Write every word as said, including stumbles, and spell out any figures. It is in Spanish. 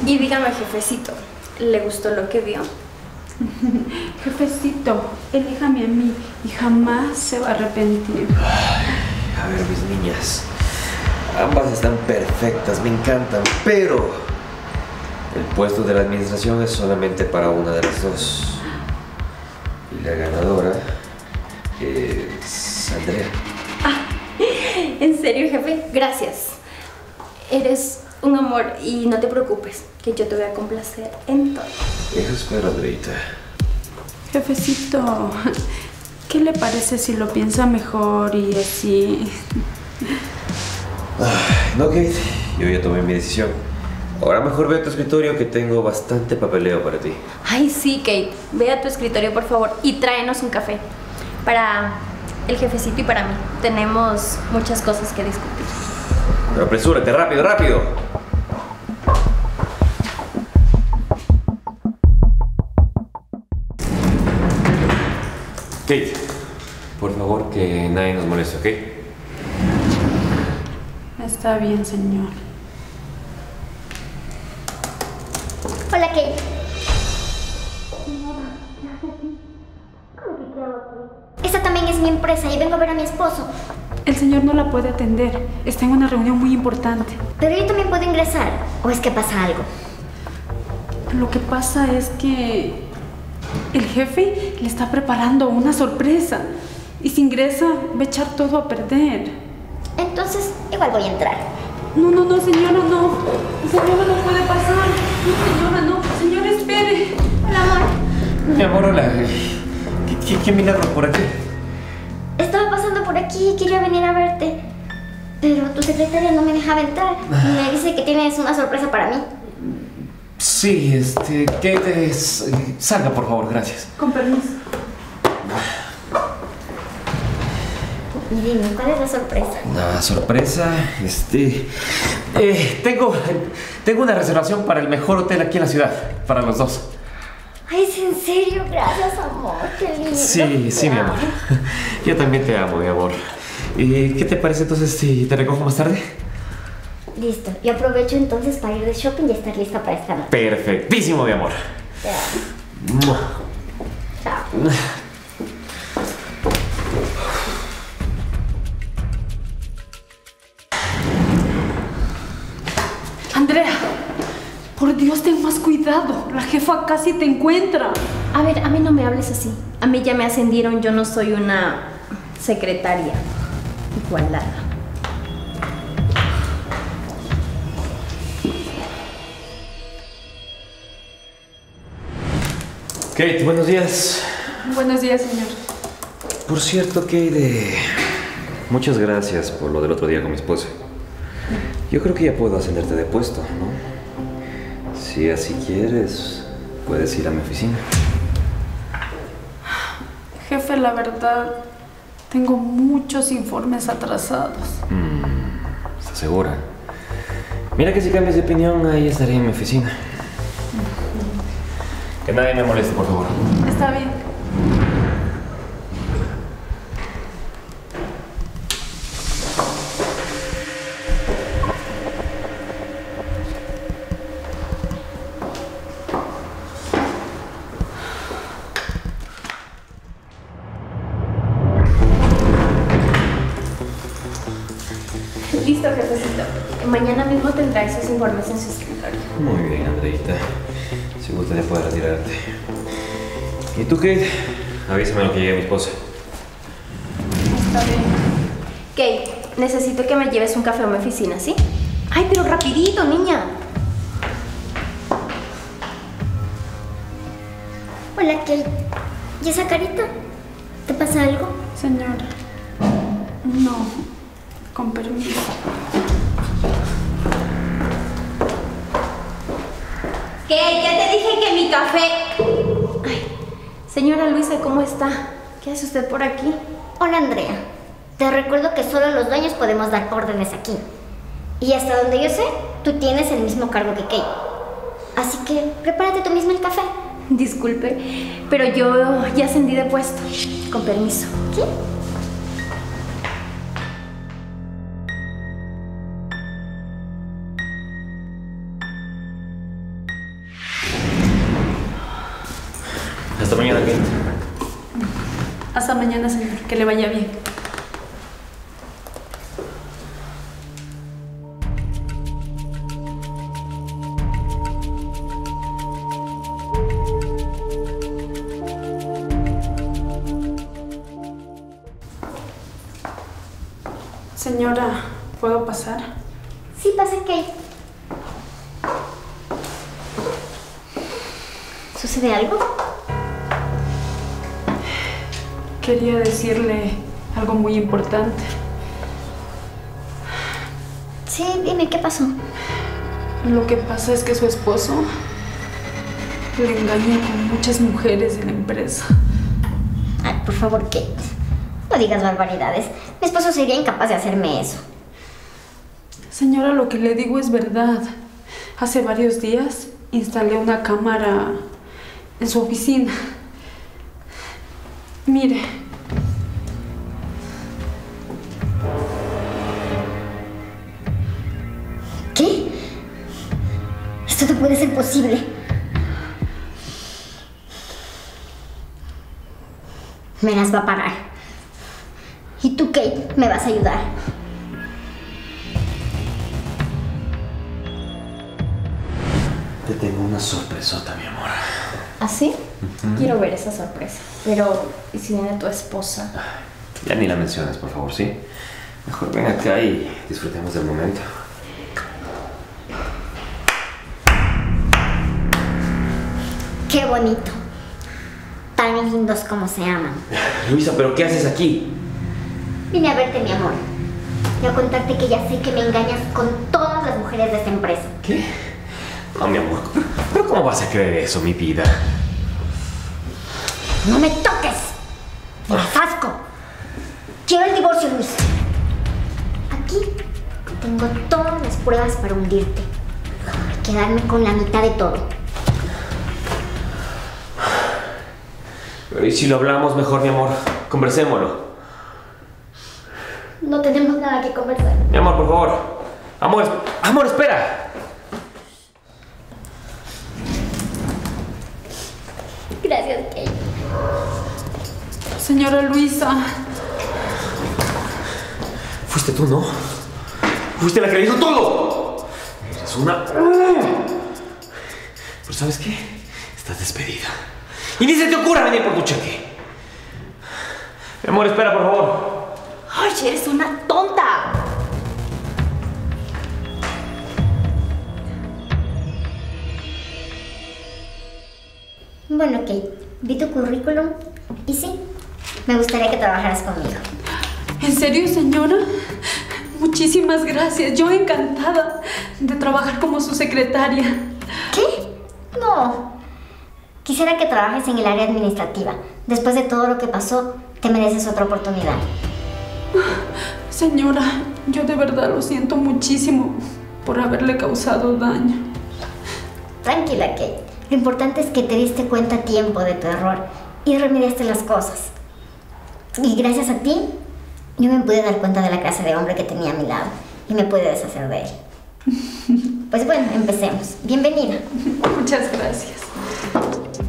Y dígame, jefecito, ¿le gustó lo que vio? Jefecito, elíjame a mí y jamás se va a arrepentir. Ay, a ver, mis niñas. Ambas están perfectas, me encantan, pero el puesto de la administración es solamente para una de las dos. Y la ganadora es Andrea. Ah, ¿en serio, jefe? Gracias. Eres un amor y no te preocupes, que yo te voy a complacer en todo. Eso espero, Andreita. Jefecito, ¿qué le parece si lo piensa mejor y así? Ay, no, Kate, yo ya tomé mi decisión. Ahora mejor ve a tu escritorio que tengo bastante papeleo para ti. Ay, sí, Kate. Ve a tu escritorio, por favor, y tráenos un café. Para el jefecito y para mí. Tenemos muchas cosas que discutir. Pero apresúrate, rápido, rápido. Kate, por favor, que nadie nos moleste, ¿ok? Está bien, señor. Hola, Kate. Señora, ¿qué hace aquí? ¿Cómo que qué hago aquí? Esta también es mi empresa y vengo a ver a mi esposo. El señor no la puede atender. Está en una reunión muy importante. Pero yo también puedo ingresar. ¿O es que pasa algo? Lo que pasa es que el jefe le está preparando una sorpresa. Y si ingresa, va a echar todo a perder. Entonces, igual voy a entrar. No, no, no, señora, no. Señora, no puede pasar. No, señora, no. Señora, espere. Hola, amor. Mi amor, hola. ¿Qué, qué, qué milagro por aquí? Estaba pasando por aquí y quería venir a verte. Pero tu secretaria no me dejaba entrar. Me dice que tienes una sorpresa para mí. Sí, este, Kate, es... salga, por favor, gracias. Con permiso. Y dime, ¿cuál es la sorpresa? La sorpresa, este... Eh, tengo, tengo una reservación para el mejor hotel aquí en la ciudad, para los dos. Ay, ¿es en serio? Gracias, amor. Qué lindo. Sí, sí, mi amor. Yo también te amo, mi amor. ¿Y qué te parece entonces si te recojo más tarde? Listo. Y aprovecho entonces para ir de shopping y estar lista para esta noche. Perfectísimo, mi amor. Te amo. Mua. Chao. Andrea, por Dios, ten más cuidado. La jefa casi te encuentra. A ver, a mí no me hables así. A mí ya me ascendieron, yo no soy una secretaria igualada. Kate, buenos días. Buenos días, señor. Por cierto, Kate, eh, muchas gracias por lo del otro día con mi esposa. Yo creo que ya puedo ascenderte de puesto, ¿no? Si así quieres, puedes ir a mi oficina. Jefe, la verdad, tengo muchos informes atrasados. Mm, ¿estás segura? Mira que si cambias de opinión, ahí estaré en mi oficina. Que nadie me moleste, por favor. Está bien. Listo, jefecito. Mañana mismo tendrá esos informes en su escritorio. Muy bien, Andreita. Si gusta, ya puedes retirarte. ¿Y tú, Kate? Avísame lo que llegue mi esposa. Está bien. Kate, necesito que me lleves un café a mi oficina, ¿sí? Ay, pero rapidito, niña. Hola, Kate. ¿Y esa carita? ¿Te pasa algo? Señora, no, con permiso. ¿Qué? Ya te dije que mi café... Ay, señora Luisa, ¿cómo está? ¿Qué hace usted por aquí? Hola, Andrea. Te recuerdo que solo los dueños podemos dar órdenes aquí. Y hasta donde yo sé, tú tienes el mismo cargo que Kate. Así que prepárate tú misma el café. Disculpe, pero yo ya ascendí de puesto. Con permiso. ¿Qué? mañana, señor. Que le vaya bien. Señora, ¿puedo pasar? Sí, pasa, Kate. ¿Sucede algo? Quería decirle algo muy importante. Sí, dime, ¿qué pasó? Lo que pasa es que su esposo le engaña con muchas mujeres de la empresa. Ay, por favor, Kate. No digas barbaridades. Mi esposo sería incapaz de hacerme eso. Señora, lo que le digo es verdad. Hace varios días instalé una cámara en su oficina. Mire. ¿Qué? Esto no puede ser posible. Me las va a pagar. Y tú, Kate, me vas a ayudar. Te tengo una sorpresota, mi amor. ¿Ah, sí? Uh-huh. Quiero ver esa sorpresa. Pero, ¿y si viene tu esposa? Ya ni la menciones, por favor, ¿sí? Mejor ven acá y disfrutemos del momento. ¡Qué bonito! Tan lindos como se aman. Luisa, ¿pero qué haces aquí? Vine a verte, mi amor. Y a contarte que ya sé que me engañas con todas las mujeres de esta empresa. ¿Qué? No, mi amor. ¿Pero cómo vas a creer eso, mi vida? ¡No me toques! ¡Me asco! Quiero el divorcio, Luis. Aquí tengo todas las pruebas para hundirte. Y quedarme con la mitad de todo. Pero ¿y si lo hablamos mejor, mi amor? Conversémoslo. No tenemos nada que conversar. Mi amor, por favor. Amor, amor, espera. Gracias, Kate. Señora Luisa. Fuiste tú, ¿no? Fuiste la que le hizo todo. Eres una... Pero ¿sabes qué? Estás despedida. Y ni se te ocurra venir por tu cheque. Mi amor, espera, por favor. ¡Ay, eres una tonta! Bueno, Kate, vi tu currículum y sí, me gustaría que trabajaras conmigo. ¿En serio, señora? Muchísimas gracias. Yo encantada de trabajar como su secretaria. ¿Qué? No. Quisiera que trabajes en el área administrativa. Después de todo lo que pasó, te mereces otra oportunidad. Señora, yo de verdad lo siento muchísimo por haberle causado daño. Tranquila, Kate. Lo importante es que te diste cuenta a tiempo de tu error y remediaste las cosas. Y gracias a ti, yo me pude dar cuenta de la clase de hombre que tenía a mi lado y me pude deshacer de él. Pues bueno, empecemos. Bienvenida. Muchas gracias.